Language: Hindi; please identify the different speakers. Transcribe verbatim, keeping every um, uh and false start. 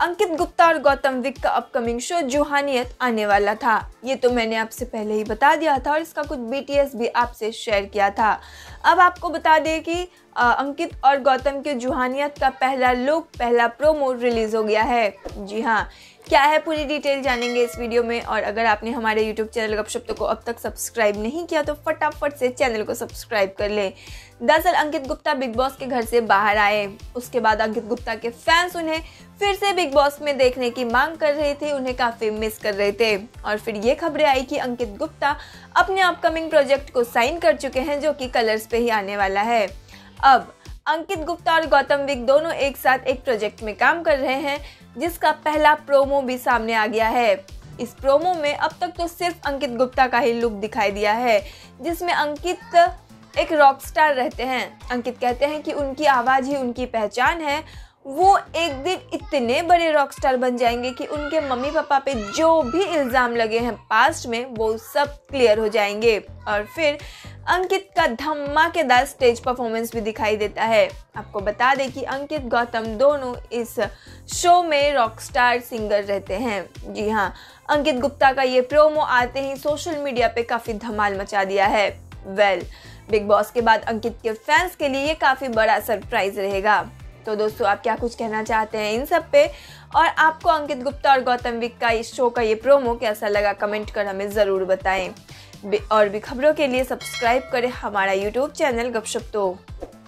Speaker 1: अंकित गुप्ता और गौतम विक का अपकमिंग शो जुहानियत आने वाला था। ये तो मैंने आपसे पहले ही बता दिया था और इसका कुछ बीटीएस भी आपसे शेयर किया था। अब आपको बता दें कि आ, अंकित और गौतम के जुहानियत का पहला लुक, पहला प्रोमो रिलीज हो गया है। जी हाँ, क्या है पूरी डिटेल जानेंगे इस वीडियो में। और अगर आपने हमारे यूट्यूब चैनल गपशप को अब तक सब्सक्राइब नहीं किया तो फटाफट से चैनल को सब्सक्राइब कर ले। दरअसल अंकित गुप्ता बिग बॉस के घर से बाहर आए, उसके बाद अंकित गुप्ता के फैंस उन्हें फिर से बिग बॉस में देखने की मांग कर रहे थे, उन्हें काफी मिस कर रहे थे। और फिर ये खबरें आई कि अंकित गुप्ता अपने अपकमिंग प्रोजेक्ट को साइन कर चुके हैं, जो कि कलर्स पे ही आने वाला है। अब अंकित गुप्ता और गौतम विक दोनों एक साथ एक प्रोजेक्ट में काम कर रहे हैं, जिसका पहला प्रोमो भी सामने आ गया है। इस प्रोमो में अब तक तो सिर्फ अंकित गुप्ता का ही लुक दिखाई दिया है, जिसमें अंकित एक रॉक स्टार रहते हैं। अंकित कहते हैं कि उनकी आवाज़ ही उनकी पहचान है। वो एक दिन इतने बड़े रॉक स्टार बन जाएंगे कि उनके मम्मी पापा पे जो भी इल्ज़ाम लगे हैं पास्ट में, वो सब क्लियर हो जाएंगे। और फिर अंकित का धमाकेदार स्टेज परफॉर्मेंस भी दिखाई देता है। आपको बता दें कि अंकित गौतम दोनों इस शो में रॉकस्टार सिंगर रहते हैं। जी हाँ, अंकित गुप्ता का ये प्रोमो आते ही सोशल मीडिया पे काफ़ी धमाल मचा दिया है। वेल, बिग बॉस के बाद अंकित के फैंस के लिए ये काफ़ी बड़ा सरप्राइज रहेगा। तो दोस्तों, आप क्या कुछ कहना चाहते हैं इन सब पे, और आपको अंकित गुप्ता और गौतम विक का इस शो का ये प्रोमो कैसा लगा, कमेंट कर हमें ज़रूर बताएं। और भी खबरों के लिए सब्सक्राइब करें हमारा यूट्यूब चैनल गपशप तो।